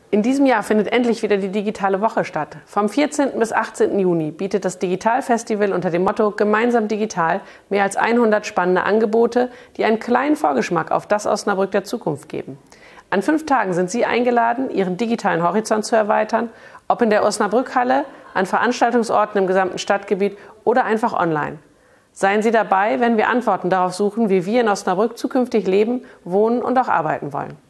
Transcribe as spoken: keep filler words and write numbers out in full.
In diesem Jahr findet endlich wieder die digitale Woche statt. Vom vierzehnten bis achtzehnten Juni bietet das Digitalfestival unter dem Motto Gemeinsam digital mehr als hundert spannende Angebote, die einen kleinen Vorgeschmack auf das Osnabrück der Zukunft geben. An fünf Tagen sind Sie eingeladen, Ihren digitalen Horizont zu erweitern, ob in der Osnabrückhalle, an Veranstaltungsorten im gesamten Stadtgebiet oder einfach online. Seien Sie dabei, wenn wir Antworten darauf suchen, wie wir in Osnabrück zukünftig leben, wohnen und auch arbeiten wollen.